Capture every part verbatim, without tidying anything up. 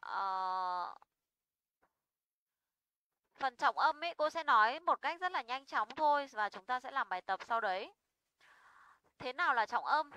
Ờ, phần trọng âm ấy cô sẽ nói một cách rất là nhanh chóng thôi và chúng ta sẽ làm bài tập sau đấy. Thế nào là trọng âm?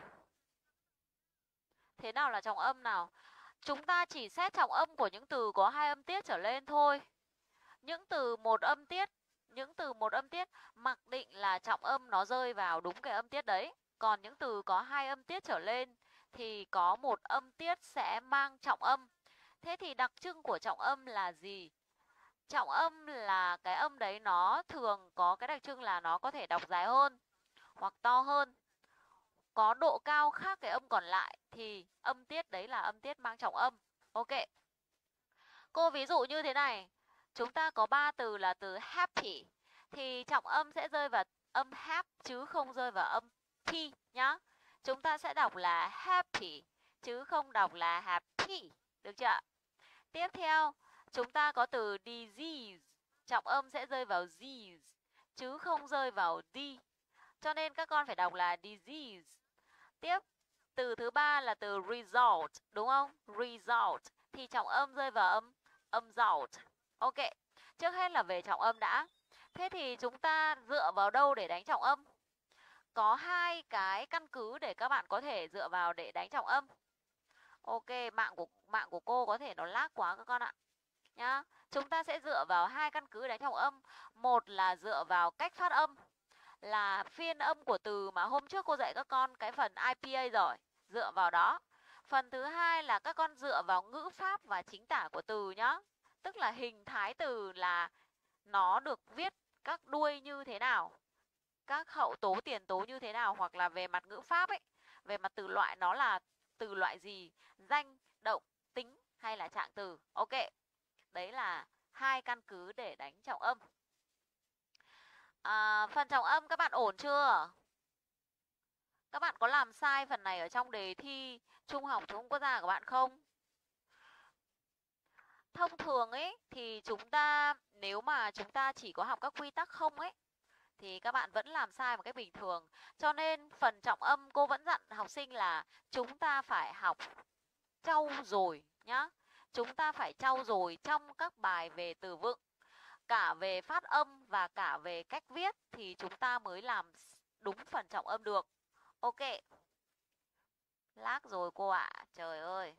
Thế nào là trọng âm nào? Chúng ta chỉ xét trọng âm của những từ có hai âm tiết trở lên thôi. Những từ một âm tiết, những từ một âm tiết mặc định là trọng âm nó rơi vào đúng cái âm tiết đấy. Còn những từ có hai âm tiết trở lên thì có một âm tiết sẽ mang trọng âm. Thế thì đặc trưng của trọng âm là gì? Trọng âm là cái âm đấy nó thường có cái đặc trưng là nó có thể đọc dài hơn hoặc to hơn, có độ cao khác cái âm còn lại thì âm tiết đấy là âm tiết mang trọng âm. Ok. Cô ví dụ như thế này, chúng ta có ba từ là từ happy thì trọng âm sẽ rơi vào âm hap chứ không rơi vào âm p nhá. Chúng ta sẽ đọc là happy chứ không đọc là happy, được chưa? Tiếp theo, chúng ta có từ disease, trọng âm sẽ rơi vào z chứ không rơi vào d. Cho nên các con phải đọc là disease. Tiếp, từ thứ ba là từ result, đúng không? Result thì trọng âm rơi vào âm âm result. Ok. Trước hết là về trọng âm đã. Thế thì chúng ta dựa vào đâu để đánh trọng âm? Có hai cái căn cứ để các bạn có thể dựa vào để đánh trọng âm. Ok, mạng của mạng của cô có thể nó lag quá các con ạ. Nhá. Chúng ta sẽ dựa vào hai căn cứ đánh trọng âm. Một là dựa vào cách phát âm, là phiên âm của từ mà hôm trước cô dạy các con cái phần i pê a rồi, dựa vào đó. Phần thứ hai là các con dựa vào ngữ pháp và chính tả của từ nhá. Tức là hình thái từ là nó được viết các đuôi như thế nào, các hậu tố tiền tố như thế nào, hoặc là về mặt ngữ pháp ấy, về mặt từ loại nó là từ loại gì, danh, động, tính hay là trạng từ. Ok. Đấy là hai căn cứ để đánh trọng âm. À, phần trọng âm các bạn ổn chưa? Các bạn có làm sai phần này ở trong đề thi trung học phổ thông quốc gia của bạn không? Thông thường ấy thì chúng ta nếu mà chúng ta chỉ có học các quy tắc không ấy thì các bạn vẫn làm sai một cách bình thường. Cho nên phần trọng âm cô vẫn dặn học sinh là chúng ta phải học trau dồi nhá. Chúng ta phải trau dồi trong các bài về từ vựng, cả về phát âm và cả về cách viết thì chúng ta mới làm đúng phần trọng âm được. Ok. Lag rồi cô ạ. À. Trời ơi.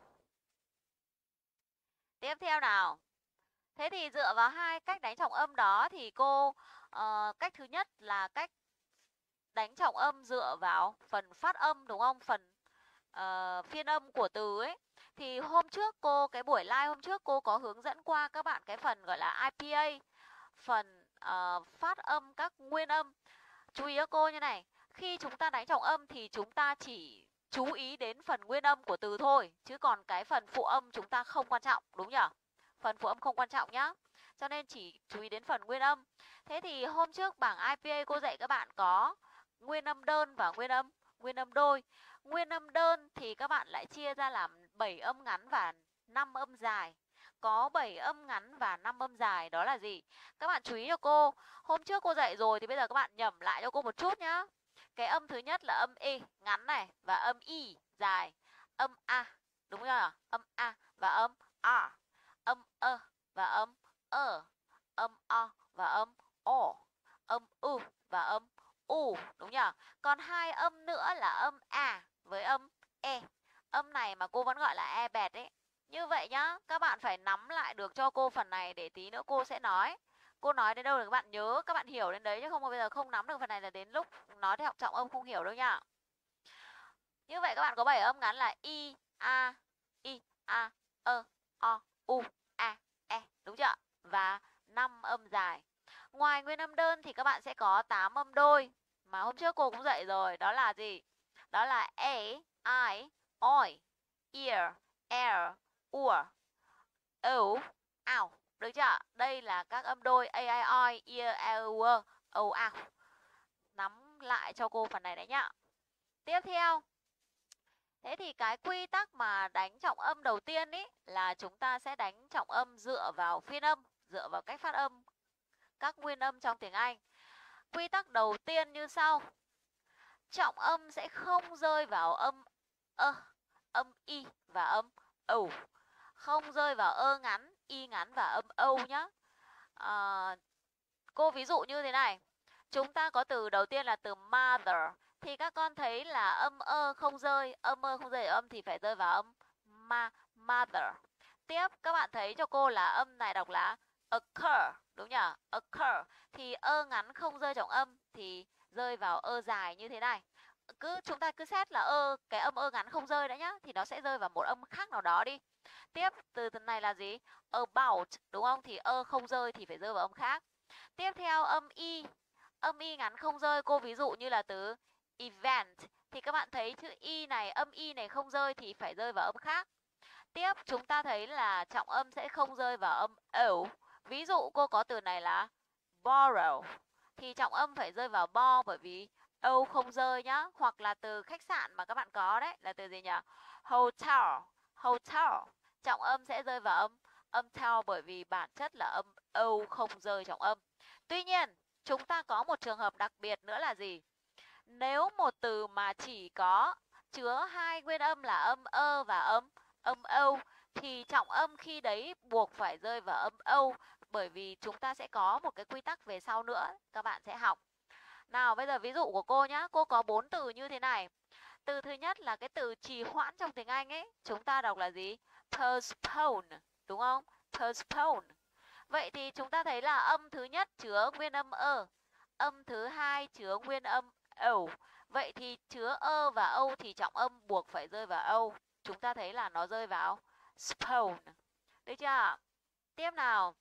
Tiếp theo nào. Thế thì dựa vào hai cách đánh trọng âm đó thì cô uh, cách thứ nhất là cách đánh trọng âm dựa vào phần phát âm, đúng không? Phần uh, phiên âm của từ ấy. Thì hôm trước cô cái buổi live hôm trước cô có hướng dẫn qua các bạn cái phần gọi là i pê a, phần uh, phát âm các nguyên âm. Chú ý cho cô như này, khi chúng ta đánh trọng âm thì chúng ta chỉ chú ý đến phần nguyên âm của từ thôi, chứ còn cái phần phụ âm chúng ta không quan trọng, đúng nhỉ? Phần phụ âm không quan trọng nhá. Cho nên chỉ chú ý đến phần nguyên âm. Thế thì hôm trước bảng i pê a cô dạy các bạn có nguyên âm đơn và nguyên âm nguyên âm đôi. Nguyên âm đơn thì các bạn lại chia ra làm bảy âm ngắn và năm âm dài. Có bảy âm ngắn và năm âm dài đó là gì? Các bạn chú ý cho cô. Hôm trước cô dạy rồi thì bây giờ các bạn nhẩm lại cho cô một chút nhá. Cái âm thứ nhất là âm E ngắn này và âm I dài. Âm A, đúng chưa? Âm A và âm A. Âm ơ và âm ơ. Âm O và âm O. Âm U và âm U, đúng nhỉ? Còn hai âm nữa là âm A với âm E. Âm này mà cô vẫn gọi là E bẹt ấy. Như vậy nhá, các bạn phải nắm lại được cho cô phần này để tí nữa cô sẽ nói. Cô nói đến đâu thì các bạn nhớ, các bạn hiểu đến đấy chứ không bây giờ không nắm được phần này là đến lúc nói theo học trọng âm không hiểu đâu nhá. Như vậy các bạn có bảy âm ngắn là I, A, I, A, ơ, O, U, A, E, đúng chưa? Và năm âm dài. Ngoài nguyên âm đơn thì các bạn sẽ có tám âm đôi mà hôm trước cô cũng dạy rồi, đó là gì? Đó là A, I, oi, ear, air, ur, ấu, ao. Được chưa? Đây là các âm đôi A, I, oi, ear, air, ur, ấu, ao. Nắm lại cho cô phần này đấy nhá. Tiếp theo, thế thì cái quy tắc mà đánh trọng âm đầu tiên ý là chúng ta sẽ đánh trọng âm dựa vào phiên âm, dựa vào cách phát âm các nguyên âm trong tiếng Anh. Quy tắc đầu tiên như sau. Trọng âm sẽ không rơi vào âm ơ, âm y và âm ầu. không rơi vào ơ ngắn, y ngắn và âm âu nhá. À, cô ví dụ như thế này. Chúng ta có từ đầu tiên là từ mother. Thì các con thấy là âm ơ không rơi, âm ơ không rơi ở âm thì phải rơi vào âm ma, mother. Tiếp các bạn thấy cho cô là âm này đọc là occur, đúng nhỉ? Occur. Thì ơ ngắn không rơi trọng âm thì rơi vào ơ dài như thế này. Cứ chúng ta cứ xét là ơ cái âm ơ ngắn không rơi đã nhá, thì nó sẽ rơi vào một âm khác nào đó đi. Tiếp từ từ này là gì? About, đúng không? Thì ơ không rơi thì phải rơi vào âm khác. Tiếp theo âm y, âm y ngắn không rơi, cô ví dụ như là từ event. Thì các bạn thấy chữ y này, âm y này không rơi thì phải rơi vào âm khác. Tiếp chúng ta thấy là trọng âm sẽ không rơi vào âm ẩu. Ví dụ cô có từ này là borrow. Thì trọng âm phải rơi vào bo bởi vì âu không rơi nhá. Hoặc là từ khách sạn mà các bạn có đấy là từ gì nhỉ? Hotel. Hotel. Trọng âm sẽ rơi vào âm âm tel bởi vì bản chất là âm âu không rơi trọng âm. Tuy nhiên, chúng ta có một trường hợp đặc biệt nữa là gì? Nếu một từ mà chỉ có chứa hai nguyên âm là âm ơ và âm âm âu thì trọng âm khi đấy buộc phải rơi vào âm âu, bởi vì chúng ta sẽ có một cái quy tắc về sau nữa các bạn sẽ học. Nào bây giờ ví dụ của cô nhá, cô có bốn từ như thế này. Từ thứ nhất là cái từ trì hoãn trong tiếng Anh ấy, chúng ta đọc là gì? Postpone, đúng không? Postpone. Vậy thì chúng ta thấy là âm thứ nhất chứa nguyên âm ơ, âm thứ hai chứa nguyên âm ẩu. Vậy thì chứa ơ và âu thì trọng âm buộc phải rơi vào âu. Chúng ta thấy là nó rơi vào spone. Được chưa? Tiếp nào.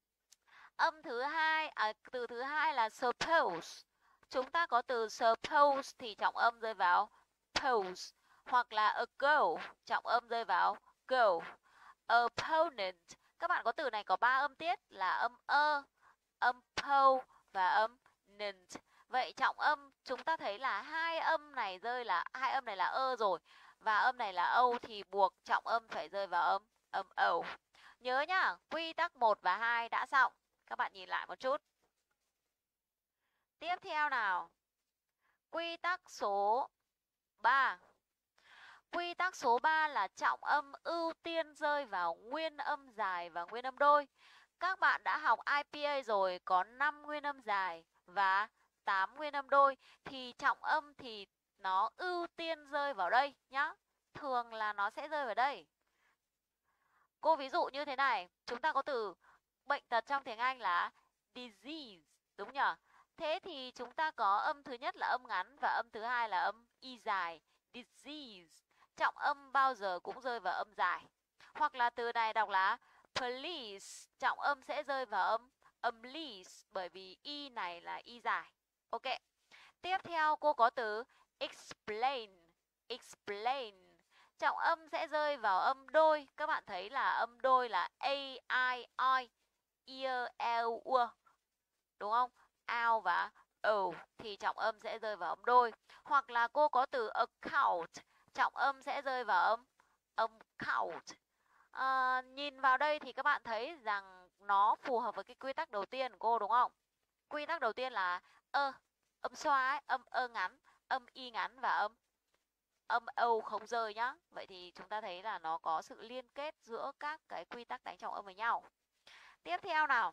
Âm thứ hai, à, từ thứ hai là suppose. Chúng ta có từ suppose thì trọng âm rơi vào pose. Hoặc là ago, trọng âm rơi vào go. Opponent. Các bạn có từ này có ba âm tiết là âm ơ, âm po và âm nent. Vậy trọng âm chúng ta thấy là hai âm này rơi là hai âm này là ơ rồi và âm này là âu thì buộc trọng âm phải rơi vào âm âm âu. Nhớ nhá, quy tắc một và hai đã xong. Các bạn nhìn lại một chút. Tiếp theo nào. Quy tắc số ba. Quy tắc số ba là trọng âm ưu tiên rơi vào nguyên âm dài và nguyên âm đôi. Các bạn đã học i pê a rồi, có năm nguyên âm dài và tám nguyên âm đôi thì trọng âm thì nó ưu tiên rơi vào đây nhá. Thường là nó sẽ rơi vào đây. Cô ví dụ như thế này, chúng ta có từ bệnh tật trong tiếng Anh là disease, đúng nhỉ? Thế thì chúng ta có âm thứ nhất là âm ngắn và âm thứ hai là âm y dài, disease. Trọng âm bao giờ cũng rơi vào âm dài. Hoặc là từ này đọc là police, trọng âm sẽ rơi vào âm âm lease bởi vì y này là y dài. Ok. Tiếp theo cô có từ explain, explain. Trọng âm sẽ rơi vào âm đôi. Các bạn thấy là âm đôi là a i o, ear l u, đúng không? Ao và o thì trọng âm sẽ rơi vào âm đôi. Hoặc là cô có từ account, trọng âm sẽ rơi vào âm âm count. À, nhìn vào đây thì các bạn thấy rằng nó phù hợp với cái quy tắc đầu tiên của cô, đúng không? Quy tắc đầu tiên là ơ, âm xoa ấy, âm ơ ngắn, âm y ngắn và âm âm âu không rơi nhá. Vậy thì chúng ta thấy là nó có sự liên kết giữa các cái quy tắc đánh trọng âm với nhau. Tiếp theo nào.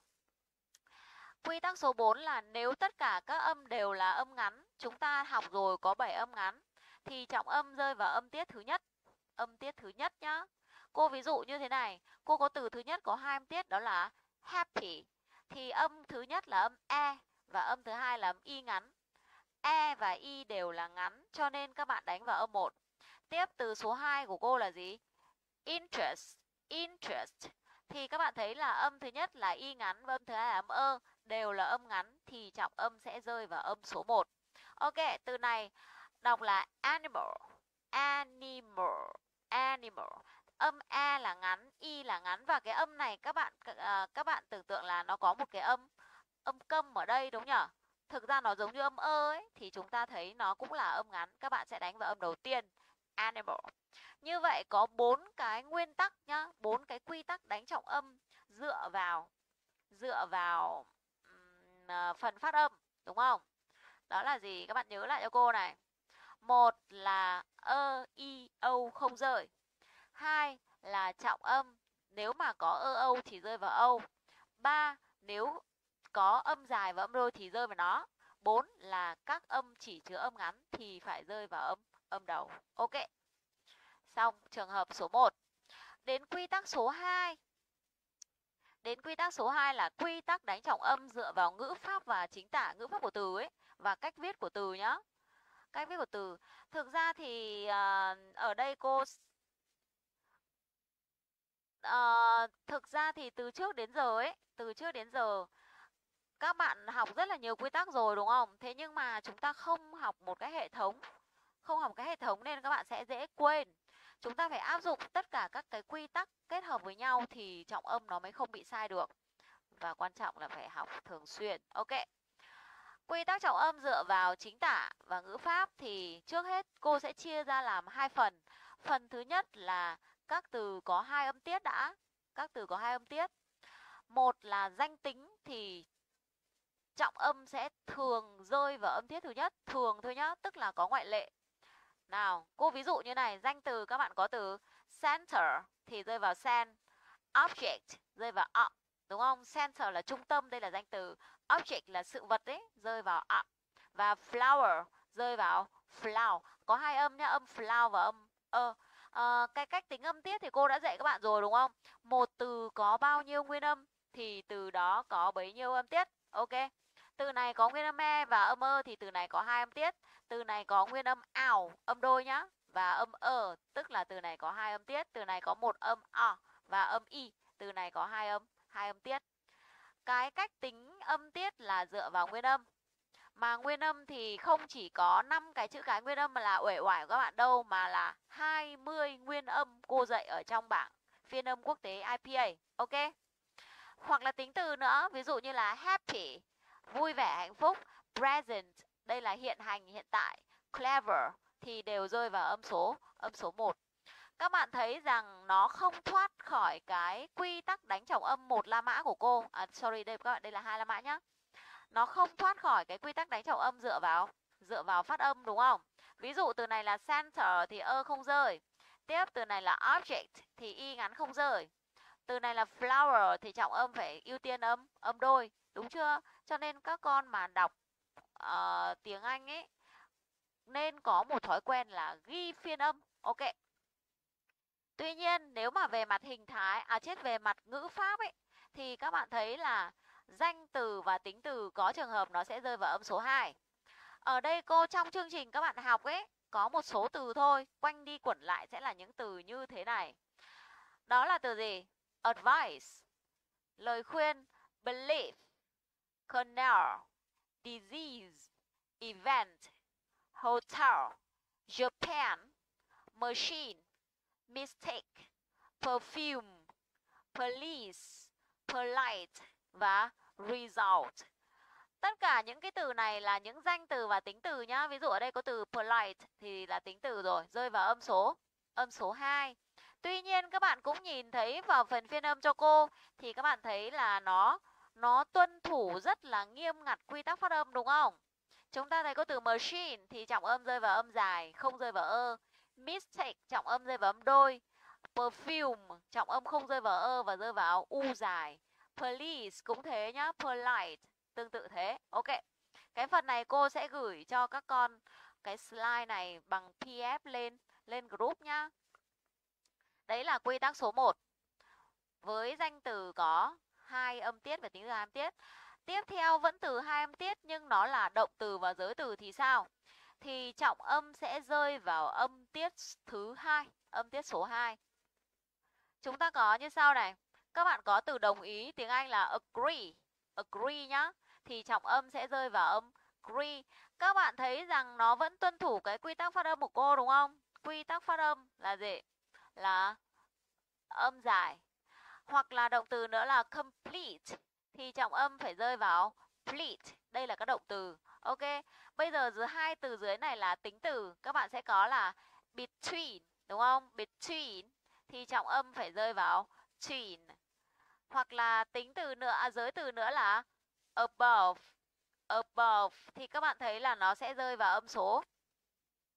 Quy tắc số bốn là nếu tất cả các âm đều là âm ngắn, chúng ta học rồi có bảy âm ngắn thì trọng âm rơi vào âm tiết thứ nhất. Âm tiết thứ nhất nhá. Cô ví dụ như thế này, cô có từ thứ nhất có hai âm tiết đó là happy. Thì âm thứ nhất là âm e và âm thứ hai là âm y ngắn. E và y đều là ngắn cho nên các bạn đánh vào âm một. Tiếp từ số hai của cô là gì? Interest, interest. Thì các bạn thấy là âm thứ nhất là y ngắn và âm thứ hai là âm ơ, đều là âm ngắn thì trọng âm sẽ rơi vào âm số một. Ok, từ này đọc là animal, animal, animal. Âm e là ngắn, y là ngắn và cái âm này các bạn uh, các bạn tưởng tượng là nó có một cái âm âm câm ở đây, đúng nhỉ? Thực ra nó giống như âm ơ ấy thì chúng ta thấy nó cũng là âm ngắn, các bạn sẽ đánh vào âm đầu tiên, animal. Như vậy có bốn cái nguyên tắc nhá, bốn cái quy tắc đánh trọng âm dựa vào dựa vào um, phần phát âm, đúng không? Đó là gì? Các bạn nhớ lại cho cô này. Một là ơ, y, âu không rơi. Hai là trọng âm nếu mà có ơ âu thì rơi vào âu. Ba, nếu có âm dài và âm đôi thì rơi vào nó. Bốn là các âm chỉ chứa âm ngắn thì phải rơi vào âm âm đầu. Ok. Xong trường hợp số một. Đến quy tắc số hai. Đến quy tắc số hai là quy tắc đánh trọng âm dựa vào ngữ pháp và chính tả ngữ pháp của từ ấy và cách viết của từ nhá. Cách viết của từ. Thực ra thì à, ở đây cô à, thực ra thì từ trước đến giờ ấy, từ trước đến giờ các bạn học rất là nhiều quy tắc rồi đúng không? Thế nhưng mà chúng ta không học một cái hệ thống, không học cái hệ thống nên các bạn sẽ dễ quên. Chúng ta phải áp dụng tất cả các cái quy tắc kết hợp với nhau thì trọng âm nó mới không bị sai được. Và quan trọng là phải học thường xuyên. Ok. Quy tắc trọng âm dựa vào chính tả và ngữ pháp thì trước hết cô sẽ chia ra làm hai phần. Phần thứ nhất là các từ có hai âm tiết đã. Các từ có hai âm tiết. Một là danh tính thì trọng âm sẽ thường rơi vào âm tiết thứ nhất, thường thôi nhá, tức là có ngoại lệ. Nào, cô ví dụ như này, danh từ các bạn có từ center thì rơi vào cen, object rơi vào up, đúng không? Center là trung tâm, đây là danh từ. Object là sự vật đấy, rơi vào up. Và flower rơi vào flower. Có hai âm nhá, âm flower và âm ơ. Ờ, cái cách tính âm tiết thì cô đã dạy các bạn rồi đúng không? Một từ có bao nhiêu nguyên âm thì từ đó có bấy nhiêu âm tiết. Ok. Từ này có nguyên âm e và âm ơ thì từ này có hai âm tiết. Từ này có nguyên âm ào, âm đôi nhá, và âm ơ, tức là từ này có hai âm tiết. Từ này có một âm a và âm y, từ này có hai âm, hai âm tiết. Cái cách tính âm tiết là dựa vào nguyên âm. Mà nguyên âm thì không chỉ có năm cái chữ cái nguyên âm mà là uể oải của các bạn đâu, mà là hai mươi nguyên âm cô dạy ở trong bảng phiên âm quốc tế i pê a. Ok. Hoặc là tính từ nữa, ví dụ như là happy, vui vẻ hạnh phúc, present, đây là hiện hành hiện tại, clever thì đều rơi vào âm số âm số một. Các bạn thấy rằng nó không thoát khỏi cái quy tắc đánh trọng âm một la mã của cô. À, sorry, đây các bạn, đây là hai la mã nhá. Nó không thoát khỏi cái quy tắc đánh trọng âm dựa vào dựa vào phát âm đúng không? Ví dụ từ này là center thì ơ không rơi. Tiếp từ này là object thì y ngắn không rơi. Từ này là flower thì trọng âm phải ưu tiên âm âm đôi, đúng chưa? Cho nên các con mà đọc uh, tiếng Anh ấy nên có một thói quen là ghi phiên âm. Ok. Tuy nhiên nếu mà về mặt hình thái, à chết, về mặt ngữ pháp ấy thì các bạn thấy là danh từ và tính từ có trường hợp nó sẽ rơi vào âm số hai. Ở đây cô trong chương trình các bạn học ấy có một số từ thôi, quanh đi quẩn lại sẽ là những từ như thế này. Đó là từ gì? Advice, lời khuyên, belief, canal, disease, event, hotel, Japan, machine, mistake, perfume, police, polite và result. Tất cả những cái từ này là những danh từ và tính từ nhá. Ví dụ ở đây có từ polite thì là tính từ rồi, rơi vào âm số âm số hai. Tuy nhiên các bạn cũng nhìn thấy vào phần phiên âm cho cô thì các bạn thấy là nó nó tuân thủ rất là nghiêm ngặt quy tắc phát âm đúng không? Chúng ta thấy có từ machine thì trọng âm rơi vào âm dài, không rơi vào ơ. Mistake trọng âm rơi vào âm đôi. Perfume trọng âm không rơi vào ơ và rơi vào u dài. Police cũng thế nhá, polite tương tự thế. Ok. Cái phần này cô sẽ gửi cho các con cái slide này bằng pê đê ép lên lên group nhá. Đấy là quy tắc số một. Với danh từ có hai âm tiết và tính từ hai âm tiết. Tiếp theo vẫn từ hai âm tiết nhưng nó là động từ và giới từ thì sao? Thì trọng âm sẽ rơi vào âm tiết thứ hai, âm tiết số hai. Chúng ta có như sau này. Các bạn có từ đồng ý, tiếng Anh là agree, agree nhá. Thì trọng âm sẽ rơi vào âm agree. Các bạn thấy rằng nó vẫn tuân thủ cái quy tắc phát âm của cô đúng không? Quy tắc phát âm là gì? Là âm dài. Hoặc là động từ nữa là complete thì trọng âm phải rơi vào pleat. Đây là các động từ. Ok. Bây giờ giữa hai từ dưới này là tính từ, các bạn sẽ có là between, đúng không? Between thì trọng âm phải rơi vào tween. Hoặc là tính từ nữa, à, giới từ nữa là above. Above thì các bạn thấy là nó sẽ rơi vào âm số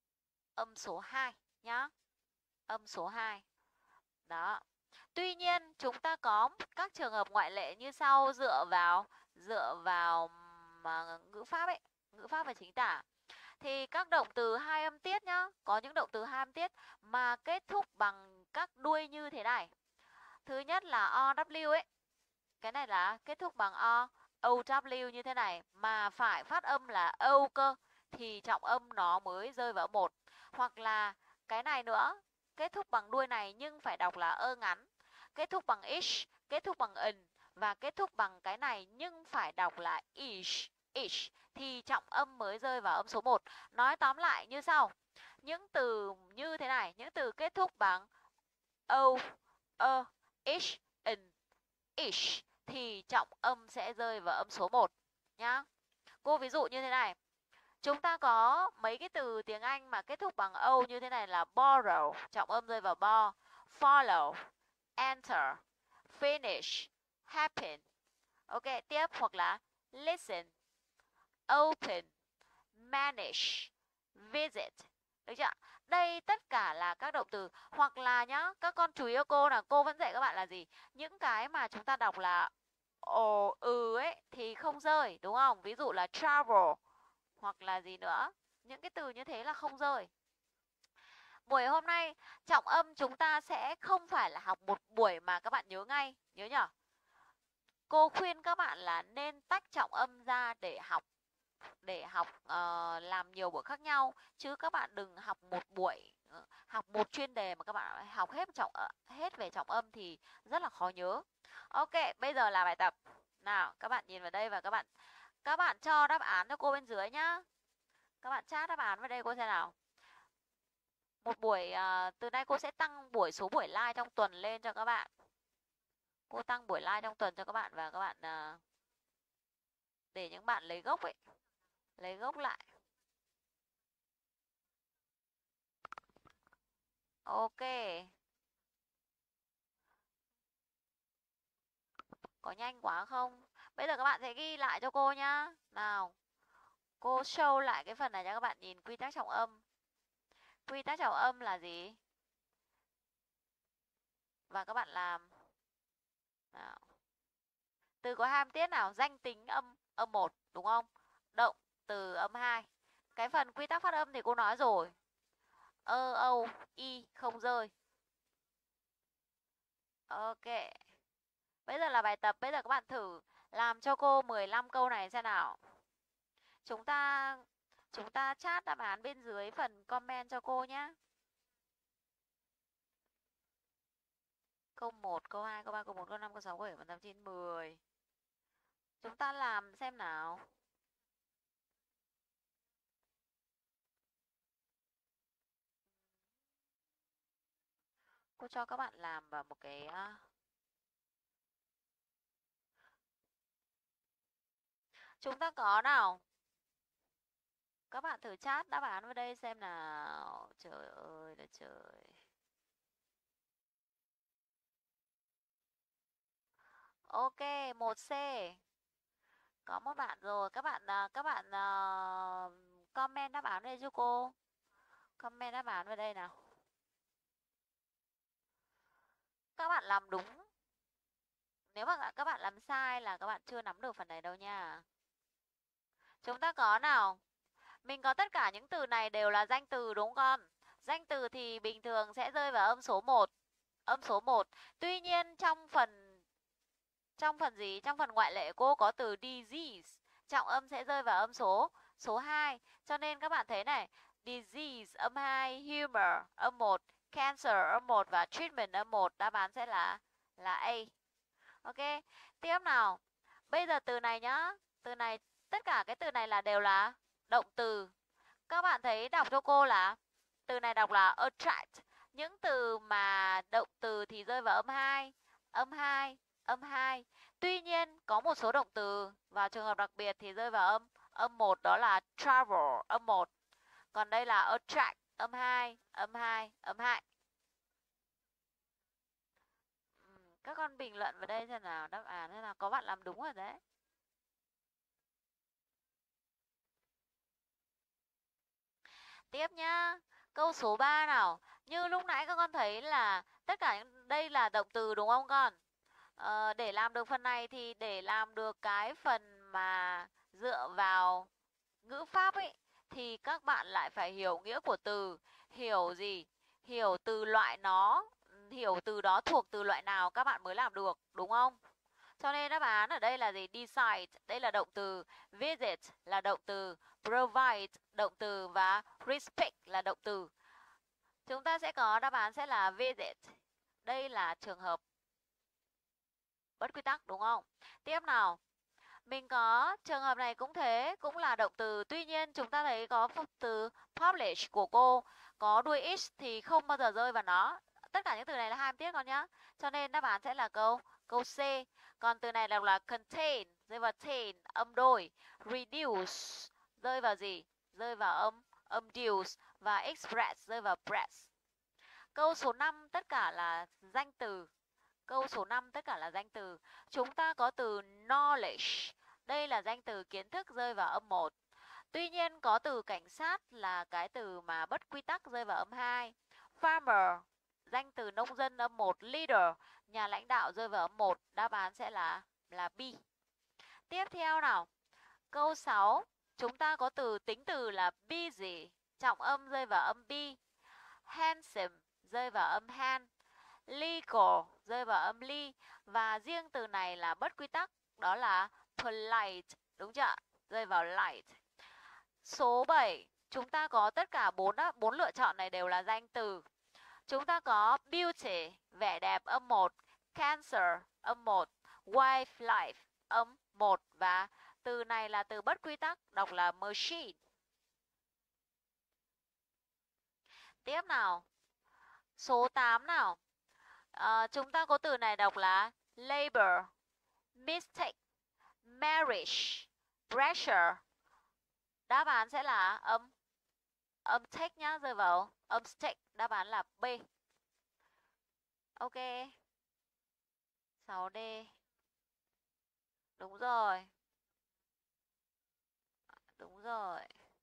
âm số hai nhá. Âm số hai. Đó. Tuy nhiên chúng ta có các trường hợp ngoại lệ như sau dựa vào dựa vào mà ngữ pháp ấy, ngữ pháp và chính tả. Thì các động từ hai âm tiết nhá, có những động từ hai âm tiết mà kết thúc bằng các đuôi như thế này. Thứ nhất là o vê ấy. Cái này là kết thúc bằng o, o vê như thế này mà phải phát âm là o cơ thì trọng âm nó mới rơi vào một. Hoặc là cái này nữa, kết thúc bằng đuôi này nhưng phải đọc là ơ ngắn, kết thúc bằng ish, kết thúc bằng in và kết thúc bằng cái này nhưng phải đọc là ish, ish thì trọng âm mới rơi vào âm số một. Nói tóm lại như sau. Những từ như thế này, những từ kết thúc bằng o, ơ, ish, in, ish thì trọng âm sẽ rơi vào âm số một nhá. Cô ví dụ như thế này. Chúng ta có mấy cái từ tiếng Anh mà kết thúc bằng O như thế này là borrow, trọng âm rơi vào bo, follow, enter, finish, happen. Ok, tiếp hoặc là listen, open, manage, visit. Được chưa? Đây tất cả là các động từ. Hoặc là nhá, các con chú ý cho cô là cô vẫn dạy các bạn là gì? Những cái mà chúng ta đọc là ồ, ừ ấy thì không rơi, đúng không? Ví dụ là travel hoặc là gì nữa. Những cái từ như thế là không rơi. Buổi hôm nay trọng âm chúng ta sẽ không phải là học một buổi mà các bạn nhớ ngay. Nhớ nhở? Cô khuyên các bạn là nên tách trọng âm ra để học để học uh, làm nhiều buổi khác nhau, chứ các bạn đừng học một buổi uh, học một chuyên đề mà các bạn học hết trọng uh, hết về trọng âm thì rất là khó nhớ. Ok, bây giờ là bài tập. Nào, các bạn nhìn vào đây và các bạn các bạn cho đáp án cho cô bên dưới nhá. Các bạn chat đáp án vào đây cô xem nào. Một buổi uh, từ nay cô sẽ tăng buổi số buổi like trong tuần lên cho các bạn. Cô tăng buổi like trong tuần cho các bạn và các bạn uh, để những bạn lấy gốc ấy, lấy gốc lại. Ok. Có nhanh quá không? Bây giờ các bạn sẽ ghi lại cho cô nhá. Nào, cô show lại cái phần này cho các bạn nhìn quy tắc trọng âm. Quy tắc trọng âm là gì? Và các bạn làm. Nào. Từ có hai âm tiết nào? Danh tính âm âm một đúng không? Động từ âm hai. Cái phần quy tắc phát âm thì cô nói rồi. Ơ, âu, y không rơi. Ok. Bây giờ là bài tập. Bây giờ các bạn thử làm cho cô mười lăm câu này xem nào. Chúng ta chúng ta chat đáp án bên dưới phần comment cho cô nhé. Câu một, câu hai, câu ba, câu bốn, câu năm, câu sáu, câu bảy, câu tám, chín, mười. Chúng ta làm xem nào. Cô cho các bạn làm vào một cái... Chúng ta có nào. Các bạn thử chat đáp án vào đây xem nào. Trời ơi là trời. Ok, một C. Có một bạn rồi. Các bạn các bạn uh, comment đáp án đây cho cô. Comment đáp án vào đây nào. Các bạn làm đúng. Nếu mà các bạn làm sai là các bạn chưa nắm được phần này đâu nha. Chúng ta có nào. Mình có tất cả những từ này đều là danh từ đúng không con? Danh từ thì bình thường sẽ rơi vào âm số một. Âm số một. Tuy nhiên trong phần trong phần gì? Trong phần ngoại lệ cô có từ disease, trọng âm sẽ rơi vào âm số số hai. Cho nên các bạn thấy này, disease âm hai, humor âm một, cancer âm một và treatment âm một, đáp án sẽ là là A. Ok, tiếp nào. Bây giờ từ này nhá, từ này tất cả cái từ này là đều là động từ. Các bạn thấy đọc cho cô là từ này đọc là attract. Những từ mà động từ thì rơi vào âm hai, âm hai, âm hai. Tuy nhiên có một số động từ vào trường hợp đặc biệt thì rơi vào âm âm một, đó là travel âm một. Còn đây là attract âm hai, âm hai, âm hai. Các con bình luận vào đây xem nào, đáp án thế nào. Có bạn làm đúng rồi đấy. Tiếp nhá. Câu số ba nào. Như lúc nãy các con thấy là tất cả đây là động từ đúng không con? Ờ, để làm được phần này thì để làm được cái phần mà dựa vào ngữ pháp ấy thì các bạn lại phải hiểu nghĩa của từ, hiểu gì? Hiểu từ loại nó, hiểu từ đó thuộc từ loại nào các bạn mới làm được, đúng không? Cho nên đáp án ở đây là gì? Decide, đây là động từ, visit là động từ, provide động từ và respect là động từ. Chúng ta sẽ có đáp án sẽ là visit. Đây là trường hợp bất quy tắc đúng không? Tiếp nào. Mình có trường hợp này cũng thế, cũng là động từ. Tuy nhiên chúng ta thấy có từ publish của cô có đuôi is thì không bao giờ rơi vào nó. Tất cả những từ này là hai âm tiết con nhá. Cho nên đáp án sẽ là câu câu C. Còn từ này là là contain, rơi vào tain, âm đôi. Reduce, rơi vào gì? Rơi vào âm âm duce. Và express, rơi vào press. Câu số năm tất cả là danh từ. Câu số năm tất cả là danh từ. Chúng ta có từ knowledge. Đây là danh từ kiến thức rơi vào âm một. Tuy nhiên có từ cảnh sát là cái từ mà bất quy tắc rơi vào âm hai. Farmer, danh từ nông dân âm một. Leader, nhà lãnh đạo rơi vào âm một. Đáp án sẽ là là B. Tiếp theo nào. Câu sáu, chúng ta có từ tính từ là busy, trọng âm rơi vào âm B. Handsome rơi vào âm han. Legal rơi vào âm ly. Và riêng từ này là bất quy tắc, đó là polite, đúng chưa? Rơi vào light. Số bảy, chúng ta có tất cả bốn bốn lựa chọn này đều là danh từ. Chúng ta có beauty, vẻ đẹp âm một, cancer âm một, wildlife âm một và từ này là từ bất quy tắc, đọc là machine. Tiếp nào. Số tám nào. À, chúng ta có từ này đọc là labor, mistake, marriage, pressure. Đáp án sẽ là âm âm take nhá, rơi vào âm stake. Đáp án là B. Ok. sáu D. Đúng rồi. Đúng rồi.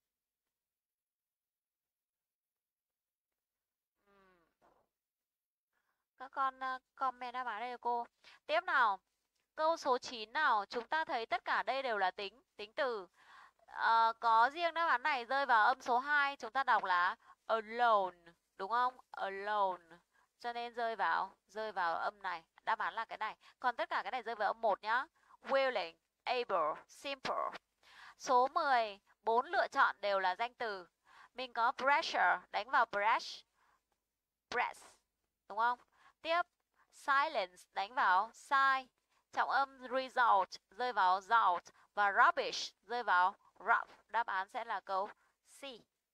Ừm. Các con uh, comment đáp án đây cho cô. Tiếp nào. Câu số chín nào, chúng ta thấy tất cả đây đều là tính, tính từ. À, có riêng đáp án này rơi vào âm số hai, chúng ta đọc là alone, đúng không? Alone. Cho nên rơi vào rơi vào âm này. Đáp án là cái này. Còn tất cả cái này rơi vào âm một nhá. Willing, able, simple. Số mười, bốn lựa chọn đều là danh từ. Mình có pressure, đánh vào press, press, đúng không? Tiếp, silence, đánh vào sai. Trọng âm result, rơi vào result. Và rubbish, rơi vào rough. Đáp án sẽ là câu C.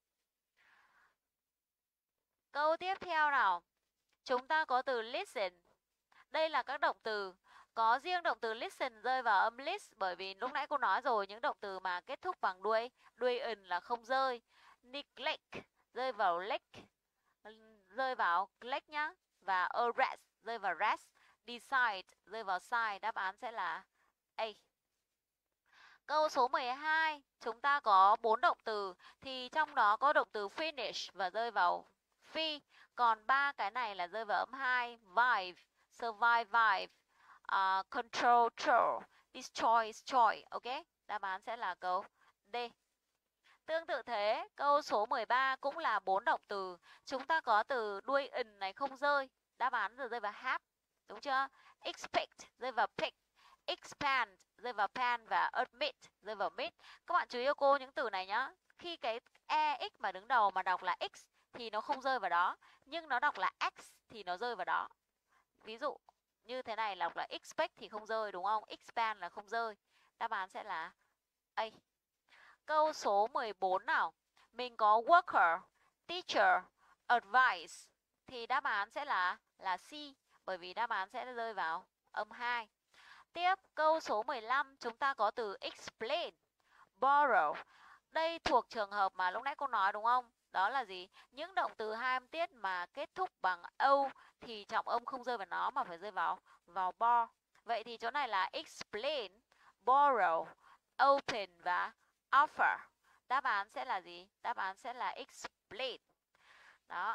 Câu tiếp theo nào. Chúng ta có từ listen. Đây là các động từ. Có riêng động từ listen rơi vào âm list, bởi vì lúc nãy cô nói rồi, những động từ mà kết thúc bằng đuôi đuôi in là không rơi. Neglect rơi vào lake, rơi vào lake nhá. Và arrest rơi vào rest. Decide rơi vào side. Đáp án sẽ là A. Câu số mười hai, chúng ta có bốn động từ thì trong đó có động từ finish và rơi vào phi, còn ba cái này là rơi vào âm hai, vive, survive, vive, uh, control, control, destroy, destroy, ok? Đáp án sẽ là câu D. Tương tự thế, câu số mười ba cũng là bốn động từ. Chúng ta có từ đuôi in này không rơi, đáp án rồi rơi vào have, đúng chưa? Expect rơi vào pick, expand rơi vào pan và admit rơi vào mid. Các bạn chú ý cho cô những từ này nhá. Khi cái ex mà đứng đầu mà đọc là x thì nó không rơi vào đó, nhưng nó đọc là x thì nó rơi vào đó. Ví dụ như thế này, đọc là expect thì không rơi, đúng không? Expand là không rơi. Đáp án sẽ là A. Câu số mười bốn nào. Mình có worker, teacher, advice thì đáp án sẽ là là C, bởi vì đáp án sẽ rơi vào âm hai. Tiếp, câu số mười lăm chúng ta có từ explain, borrow. Đây thuộc trường hợp mà lúc nãy cô nói đúng không? Đó là gì? Những động từ hai âm tiết mà kết thúc bằng O thì trọng âm không rơi vào nó mà phải rơi vào vào bo. Vậy thì chỗ này là explain, borrow, open và offer. Đáp án sẽ là gì? Đáp án sẽ là explain. Đó.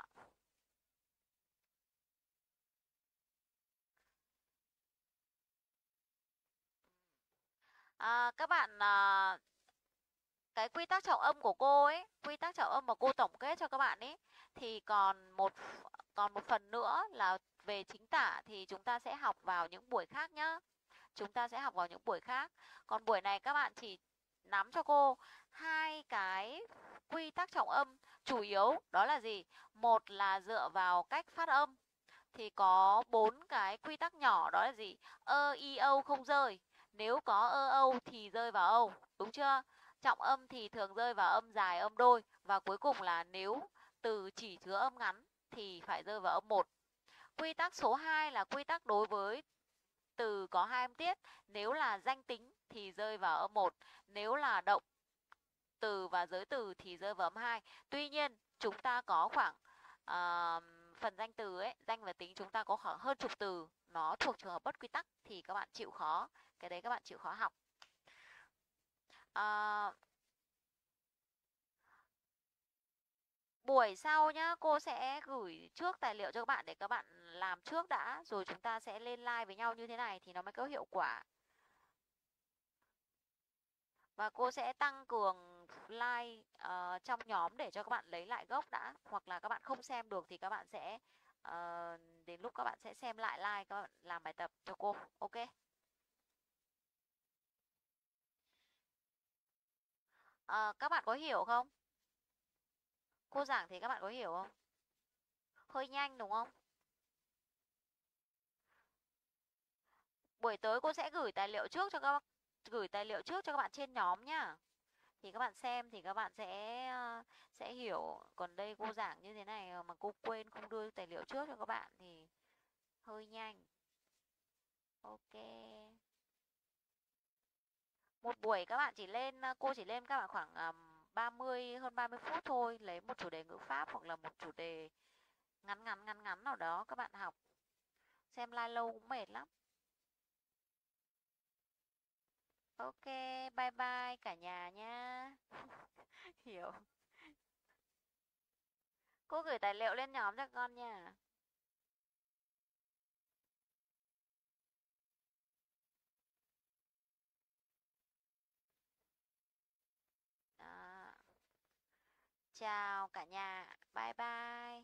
À, các bạn à, cái quy tắc trọng âm của cô ấy, quy tắc trọng âm mà cô tổng kết cho các bạn ấy thì còn một còn một phần nữa là về chính tả thì chúng ta sẽ học vào những buổi khác nhá. Chúng ta sẽ học vào những buổi khác. Còn buổi này các bạn chỉ nắm cho cô hai cái quy tắc trọng âm chủ yếu đó là gì? Một là dựa vào cách phát âm thì có bốn cái quy tắc nhỏ đó là gì? Ơ, i, âu không rơi. Nếu có ơ, âu thì rơi vào âu, đúng chưa? Trọng âm thì thường rơi vào âm dài, âm đôi. Và cuối cùng là nếu từ chỉ chứa âm ngắn thì phải rơi vào âm một. Quy tắc số hai là quy tắc đối với từ có hai âm tiết. Nếu là danh tính thì rơi vào âm một. Nếu là động từ và giới từ thì rơi vào âm hai. Tuy nhiên, chúng ta có khoảng uh, phần danh từ ấy, danh và tính chúng ta có khoảng hơn chục từ nó thuộc trường hợp bất quy tắc thì các bạn chịu khó. Cái đấy các bạn chịu khó học. Uh, Buổi sau nhá, cô sẽ gửi trước tài liệu cho các bạn để các bạn làm trước đã, rồi chúng ta sẽ lên live với nhau như thế này thì nó mới có hiệu quả. Và cô sẽ tăng cường like uh, trong nhóm để cho các bạn lấy lại gốc đã. Hoặc là các bạn không xem được thì các bạn sẽ uh, đến lúc các bạn sẽ xem lại like, các bạn làm bài tập cho cô. Ok. Uh, các bạn có hiểu không? Cô giảng thì các bạn có hiểu không? Hơi nhanh đúng không? Buổi tới cô sẽ gửi tài liệu trước cho các gửi tài liệu trước cho các bạn trên nhóm nhá. Thì các bạn xem thì các bạn sẽ ờ, sẽ hiểu. Còn đây cô giảng như thế này mà cô quên không đưa tài liệu trước cho các bạn thì hơi nhanh. Ok. Một buổi các bạn chỉ lên ờ, cô chỉ lên các bạn khoảng um, ba mươi hơn ba mươi phút thôi, lấy một chủ đề ngữ pháp hoặc là một chủ đề ngắn ngắn ngắn ngắn nào đó các bạn học. Xem live lâu cũng mệt lắm. Ok, bye bye cả nhà nha. Hiểu. Cô gửi tài liệu lên nhóm cho con nha. Đó. Chào cả nhà. Bye bye.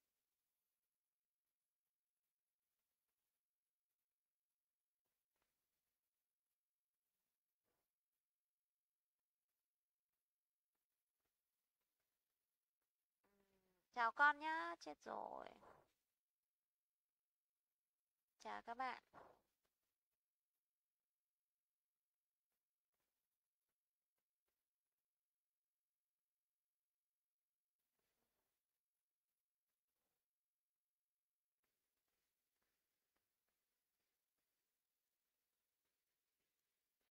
Chào con nhá. Chết rồi. Chào các bạn.